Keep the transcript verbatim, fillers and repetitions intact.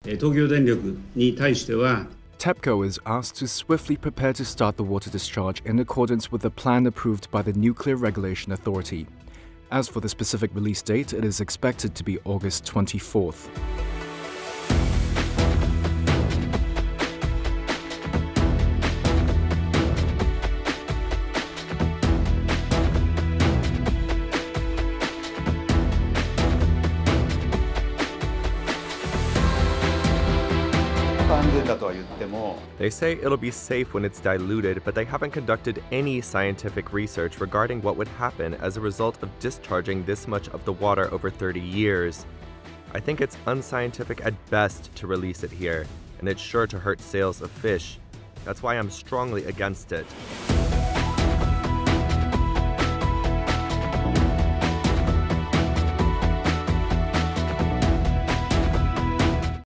東京電力に対しては TEPCO is asked to swiftly prepare to start the water discharge in accordance with the plan approved by the Nuclear Regulation Authority. As for the specific release date, it is expected to be August twenty-fourth. They say it'll be safe when it's diluted, but they haven't conducted any scientific research regarding what would happen as a result of discharging this much of the water over thirty years. I think it's unscientific at best to release it here, and it's sure to hurt sales of fish. That's why I'm strongly against it.